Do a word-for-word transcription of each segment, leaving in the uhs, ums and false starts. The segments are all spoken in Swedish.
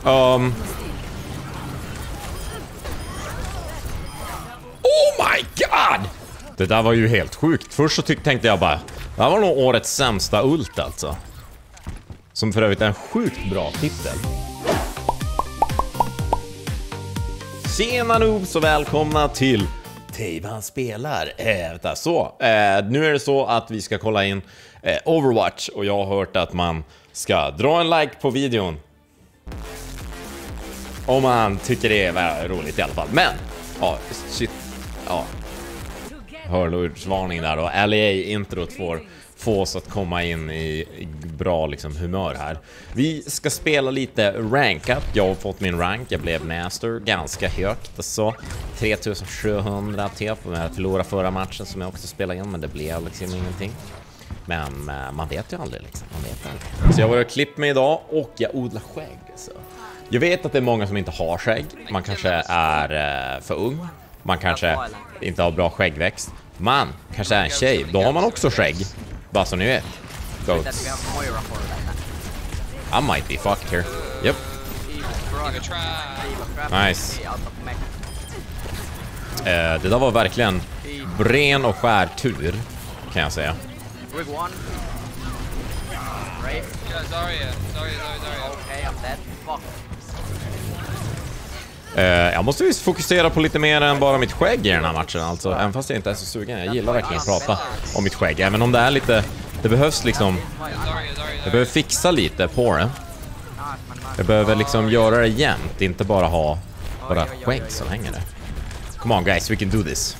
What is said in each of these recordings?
Um. Oh my god! Det där var ju helt sjukt. Först så tyck, tänkte jag bara, det här var nog årets sämsta ult alltså. Som för övrigt är en sjukt bra titel. Tjena noobs och välkomna till Tejban spelar. Äh, så, äh, nu är det så att vi ska kolla in äh, Overwatch. Och jag har hört att man ska dra en like på videon om man tycker det är väldigt roligt i alla fall. Men, ja, shit, ja. Hörlursvarning där då. L A introt får få oss att komma in i bra liksom humör här. Vi ska spela lite rank-up. Jag har fått min rank. Jag blev master ganska högt. Alltså tre tusen sjuhundra T P. Jag förlorade förra matchen som jag också spelade in, men det blev liksom ingenting. Men uh, man vet ju aldrig liksom. Man vet aldrig. Så jag var klippt mig idag och jag odlar skägg. Så. Jag vet att det är många som inte har skägg. Man kanske är uh, för ung. Man kanske inte har bra skäggväxt. Man kanske är en tjej. Då har man också skägg. Bara så ni vet. Goats. I might be fucked here. Yep. Nice. Uh, det där var verkligen ren och skär tur, kan jag säga. Uh, jag måste visst fokusera på lite mer än bara mitt skägg i den här matchen alltså. Även fast jag inte är så sugen. Jag gillar verkligen att prata om mitt skägg. Även om det är lite... Det behövs liksom... Jag behöver fixa lite på det. Jag behöver liksom göra det jämnt. Inte bara ha bara skägg som hänger där. Come on guys, we can do this.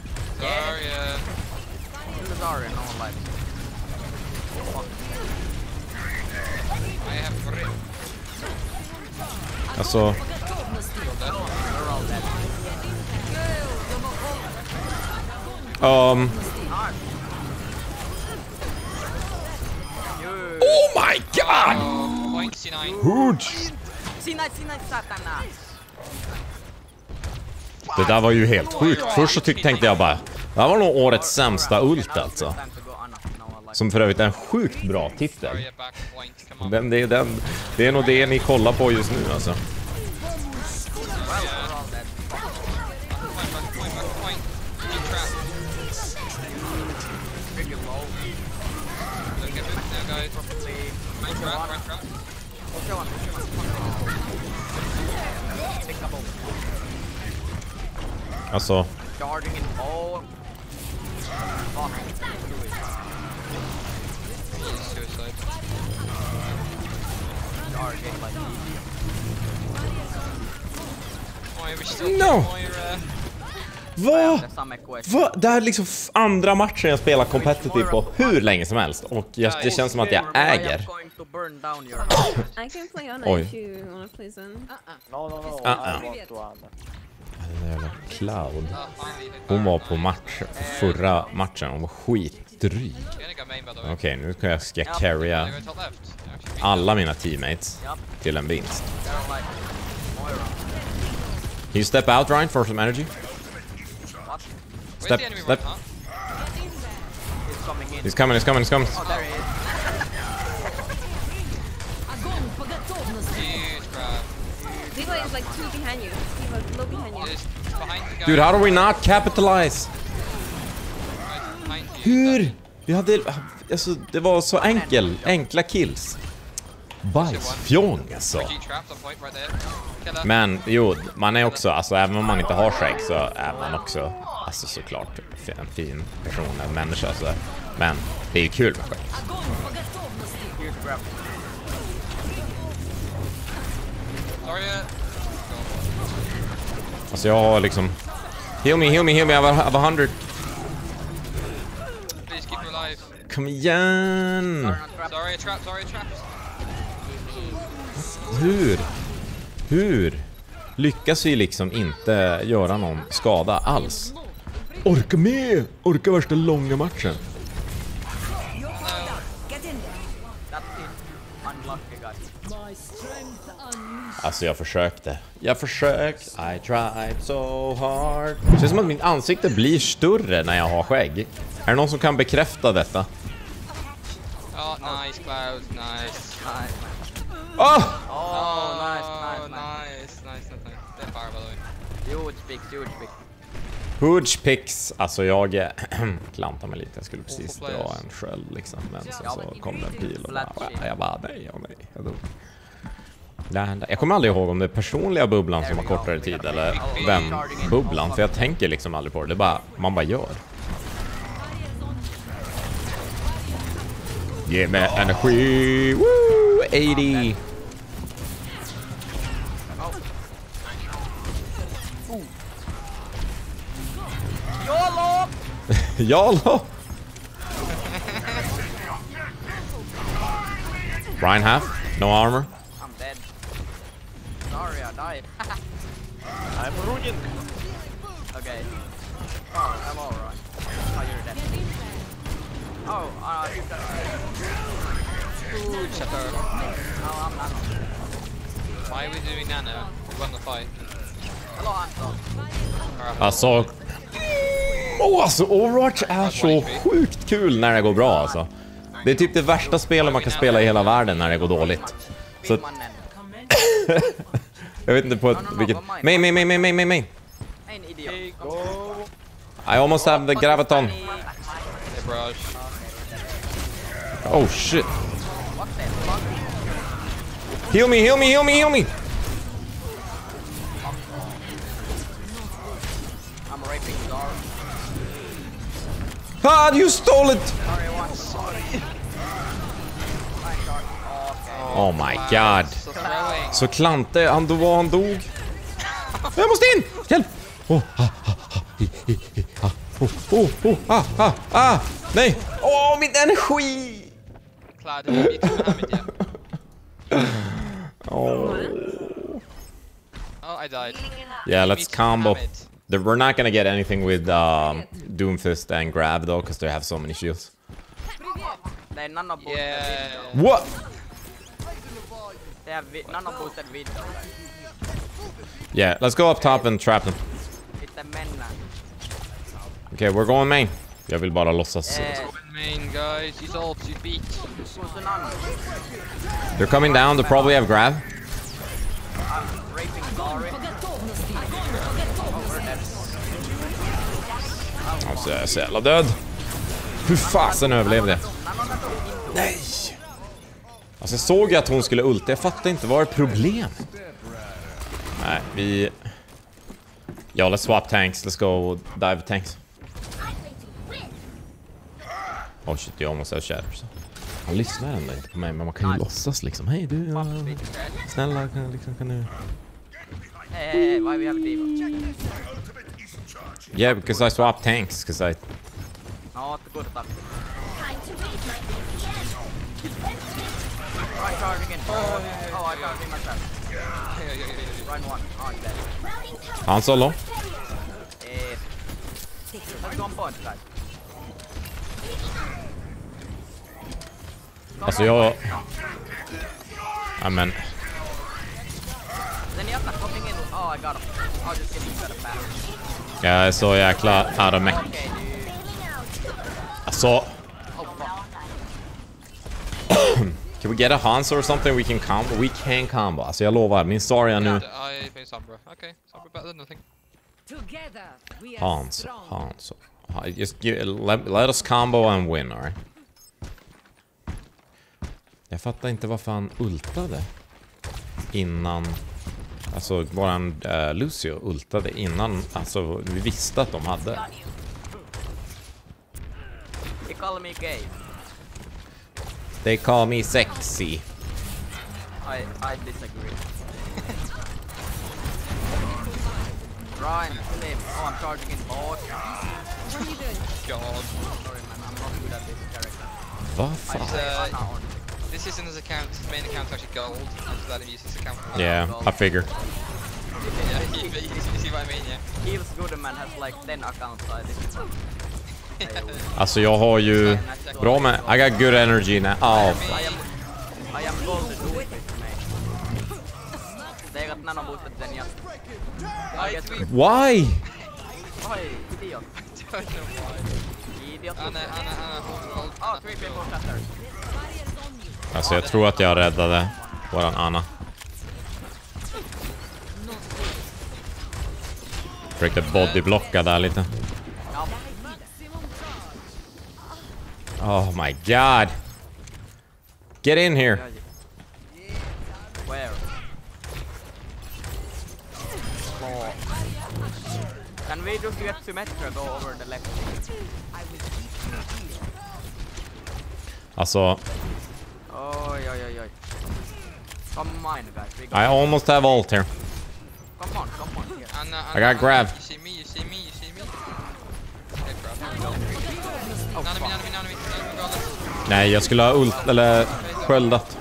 Alltså... Um. Oh my god! Huge! Det där var ju helt sjukt. Först så tyck, tänkte jag bara, det här var nog årets sämsta ult alltså. Som för övrigt är en sjukt bra titel. Den, det, är den, det är nog det ni kollar på just nu alltså. Alltså no. Vad? Vad? Det här är liksom andra matchen jag spelar competitive på hur länge som helst. Och jag, det känns som att jag äger. Oj. Den jävla Cloud. Hon var på match förra matchen. Hon var skitdryg. Okej, okay, nu ska jag, ska jag carrya alla mina teammates till en vinst. Can you step out, Ryan, for some energy? Step, step. He's coming, he's coming, he's coming. Dude, how do we not capitalize? Hur? Vi hade... Alltså, det var så enkel, enkla kills. Bajsfjong alltså. Men jo, man är också, alltså även om man inte har skägg så är man också, alltså såklart en fin person, en människa så. Men det är ju kul med skägg. Alltså jag har liksom... Heal me, heal me, heal me, I have a, I have a hundred. Kom igen! Hur? Hur? Lyckas vi liksom inte göra någon skada alls? Orka med! Orka värsta långa matchen. Alltså jag försökte. Jag försökte. I tried so hard. Det känns som att mitt ansikte blir större när jag har skägg. Är det någon som kan bekräfta detta? Oh, nice, Cloud. Nice. Oh! Oh, nice, nice. picks, huge picks. Huge picks. Alltså jag klantar mig lite. Jag skulle precis dra en sköld liksom. Men sen så kom det en pil och bara, jag bara nej, ja, nej. Jag, jag kommer aldrig ihåg om det är personliga bubblan som har kortare tid eller vem-bubblan. För jag tänker liksom aldrig på det. Det är bara, man bara gör. Ge mig energi. Woo! åttio. YOLO! YOLO! Ryan half, no armor. I'm dead. Sorry, I died. I'm ruined. Okay. Oh, I'm alright. Oh, you're dead. Oh, uh, you got Good shatter. No, I'm not. Why are we doing nano? We won the fight. Hello, Anton. Alltså... Åh, alltså Overwatch är så sjukt kul när det går bra alltså. Det är typ det värsta spelet man kan spela i hela världen när det går dåligt. Så... jag vet inte på ett, vilket... Main, main, main, main, main, main, main. En idiot. I almost have the graviton. Hey, Barrage. Oh shit. What the fuck? Heal me, heal me, heal me, heal me. I'm raping Dar. Ah, you stole it! Sorry, one. Sorry. Okay. Oh my god. So throwing. Så Klante, han, då var han dog. Jag måste in! Hjälp! Oh, ah, ah, ah, hi, hi, hi, ah, oh, oh, oh, ah, ah, ah, nej! Åh, oh, min energi! Clad, you need to hammer it, yeah. Oh. Oh, I died. Yeah, let's combo. Hammer it. The, we're not gonna get anything with um, Doomfist and Grav though, because they have so many shields. They are nano boosted. Yeah. What? They have nano boosted window. Yeah, let's go up top and trap them. It's a menna. Okay, we're going main. Jag vill bara låtsas. Eh, Main guys, he's all to beat. who's the nano? They're coming down, they probably have Grav. I'm raping Dari. Oh, we're dead. Alltså jag är så jävla död. Hur fasen överlevde jag? Nano, nano, into. Nej! Alltså jag såg ju att hon skulle ulta, jag fattar inte, vad är problem? Nej, vi... Ja, let's swap tanks, let's go dive tanks. Oh shit, jag måste ha shatters. Han lyssnar ändå inte på mig, men man kan ju låtsas liksom. Hej du, uh, snälla, kan, liksom, kan du... Hey, hey, hey, why we have Diva? Yeah, because I swap tanks, because I... Not good attack. Right charging in. Oh, oh, I can't see myself. Run one. Oh, I'm dead. Han solo. Eh, let's go on point, guys. Alltså jag... Ja men... Then you have coming in. Oh, I got him. I'll just get him better back. Jag är så jäkla out of mech. Okay, dude. Alltså... Oh, fuck. Can we get a Hanzo or something we can combo? We can combo. Alltså jag lovar, min Zarya nu... I play Sombra. Okay, Sombra better than nothing. Hanzo, Hanzo. Just give, let, let us combo and win, alright? Jag fattar inte varför han ultade innan... Alltså våran uh, Lucio ultade innan, alltså vi visste att de hade. They call me gay. They call me sexy. I I disagree. Ryan, Philip. Oh, I'm charging in board. God. Sorry, man. I'm not good at this character. Vad I fan? just, Uh, uh, not on. this isn't his account. His main account's actually gold. I just let him use his account. Yeah, I figure. Yeah, you, you, you see what I mean, yeah? Heals Goodman has like ten accounts. I think. Alltså jag har ju... Bra med... I got good energy now. Oh, I am, I am gold to do it, mate. They got nano boosted then, yeah. I guess we... why? Oi, idiot. Don't know why. Idiot. Anna, Anna, Anna, hold, hold. Oh, three people shatters. Alltså jag tror att jag räddade våran Anna. Försökte bodyblocka där lite. Ja, Oh my god. Get in here. where? Oh. Can we just get Symmetra go over the left? Alltså, Oj, oj, oj, oj. Come on, guys. We I got... almost have ult here. Come on, come on. Here. Anna, I Anna, got grab. You see me, you see me, you see me. Okay, crap. Oh, None of me, fuck. none of me, none of me. None of me, regardless. Nej, jag skulle ha ult eller sköldat.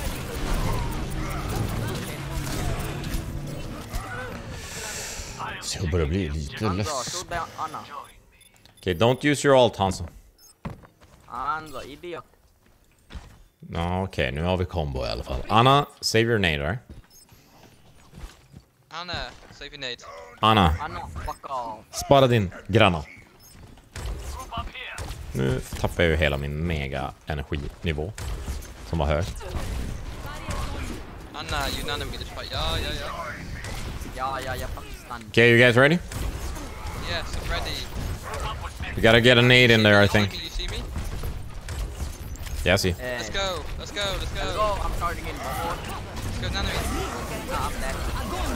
Så jag börjar bli lite Hanzo, less. shoot the Anna. Okay, don't use your ult, Hanzo. Hanzo, idiot. Ja, okej, nu har vi combo i alla fall. Anna, save your nade där. Anna, save your nade. Anna, Anna, fuck off. spara din granat. Nu tappar jag ju hela min mega energinivå som var hög. Anna, you none of me this fight. Ja, ja, ja. Ja, ja, ja, Pakistan. Okay, you guys ready? Yes, I'm ready. We gotta get a nade in there, I think. You see me? Yeah, I see. Eh, Let's go, let's go, let's Let's go. go, I'm starting in before. Let's go, none of me. Nah, I'm dead.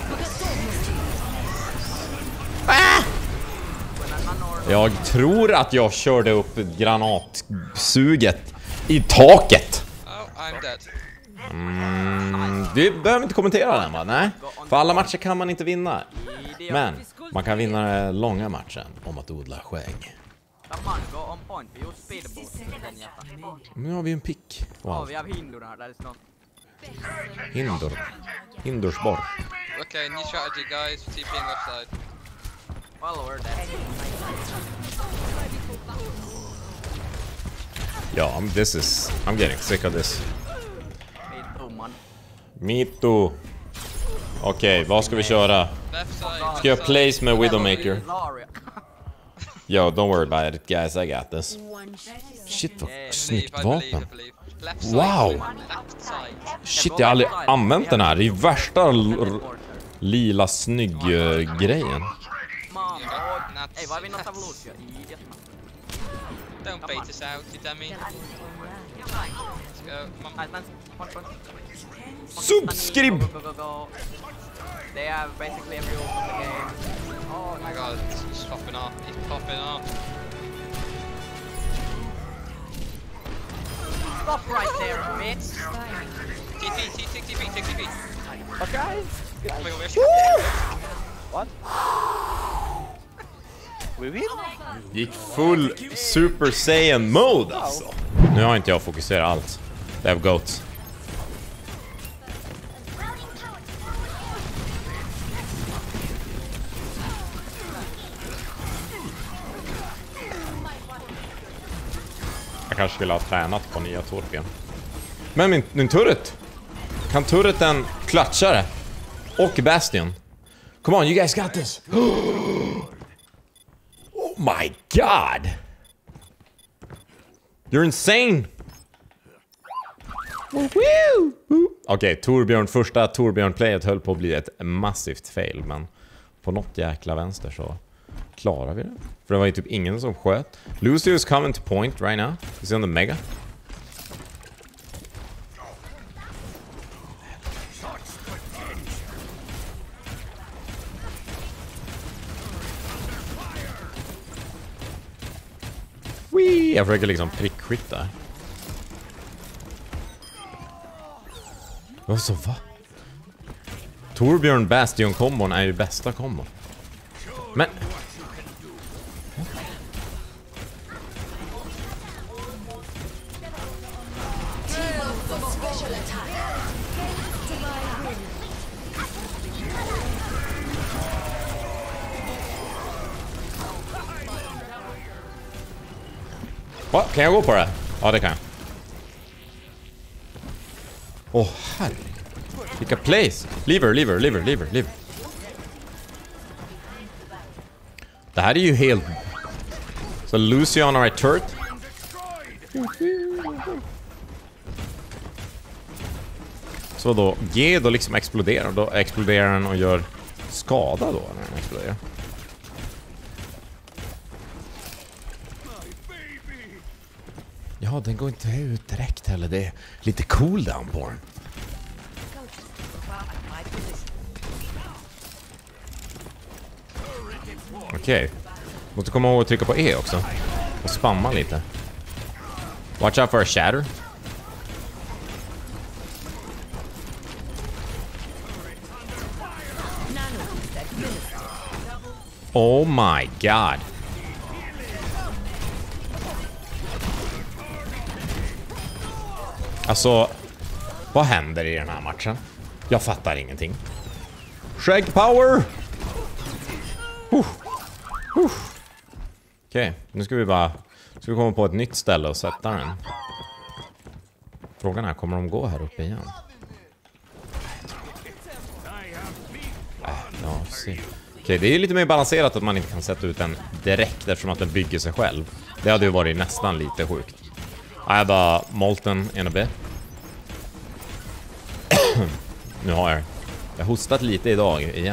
When I'm not or- Jag tror att jag körde upp granatsuget i taket. Oh, I'm dead. Mm, vi behöver inte kommentera den, va? Nej. För alla matcher kan man inte vinna. Idiot. Men man kan vinna den långa matchen om att odla skägg. Come on, go on point. Vi use speed boost. Den jätta. Nu har vi en pick. Oh, Wow. vi har hindor här. That is not... Hindor. Hindorsborg. Okay, new strategy, guys. T P in left side. Well, we're dead. Ja, I'm- this is... I'm getting sick of this. Me too, man. Me too. Okej, vad ska vi köra? Left side. Ska jag place med Widowmaker? Zarya. Yo, don't worry about it guys, I got this. Shit, vad Yeah, snyggt I believe, I vapen. believe. Left side. Wow! Left side. Shit, jag har aldrig använt den här. Det är värsta l- lila snygg-grejen. Man, oh, Nuts. hey, vad är vi något av Lucio? Idiot, man. Don't bait us out, you dummy. Let's go. Come on. Nice, nice. Point, point. Subscribe! Go, go, go, go. They have basically every ult in the game. Oh, Oh my god, he's popping off. He's popping off. stop right there, bitch. T P, T P, T P, T P. Okay. Oh my god, we're What? We win? Gick full Super Saiyan mode alltså. Nu har inte jag fokuserat allt. Det är goats. Jag kanske skulle ha tränat på nya Torbjörn. Men min, min turret. Kan turreten klatcha det? Och Bastion. Come on, you guys got this. Oh my god! You're insane! Okej, okay, Torbjörn, första Torbjörn-playet höll på att bli ett massivt fail, men på något jäkla vänster så klarar vi det. För det var ju typ ingen som sköt. Lucio is coming to point right now. He's on the mega. Wee! Jag försöker liksom prickskytta. Vad så, va? Torbjörn Bastion kombon är ju bästa kombon. Men... Va? Kan jag gå på det? Ja, det kan jag. Åh, oh, herregud. Vilka plays. Lever, lever, lever, lever, lever. Det här är ju helt... Så Lucio on a right turret. Så då, G då liksom exploderar. Då exploderar den och gör skada då när den exploderar. Ja, den går inte ut direkt heller. Det är lite cooldown på den. Okej. Okay. Måste komma ihåg att trycka på E också. Och spamma lite. Watch out for a shatter. Oh my god. Alltså, vad händer i den här matchen? Jag fattar ingenting. Shrek power! Uh. Uh. Okej, okay, nu ska vi bara ska vi komma på ett nytt ställe och sätta den. Frågan är, kommer de gå här uppe igen? Äh, ja, se. Okej, okay, det är lite mer balanserat att man inte kan sätta ut den direkt eftersom att den bygger sig själv. Det hade ju varit nästan lite sjukt. I have a molten in a bit. Nu har jag Jag har hostat lite idag igen.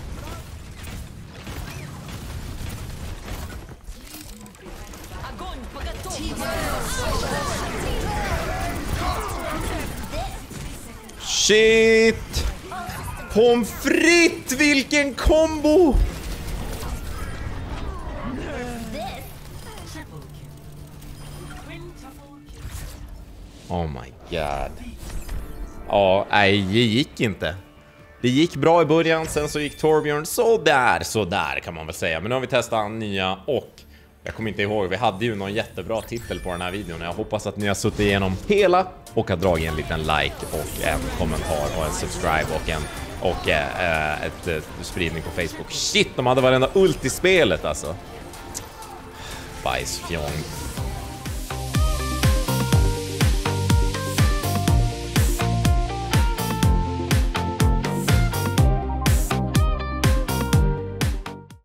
Shit! Pommes frites, vilken kombo! Oh my god. Ja, nej, det gick inte. Det gick bra i början, sen så gick Torbjörn så där, så där kan man väl säga. Men nu har vi testat nya och jag kommer inte ihåg, vi hade ju någon jättebra titel på den här videon. Jag hoppas att ni har suttit igenom hela och har dragit en liten like och en kommentar och en subscribe och en och äh, ett äh, spridning på Facebook. Shit, de hade varenda ult i spelet alltså. Bajsfjong.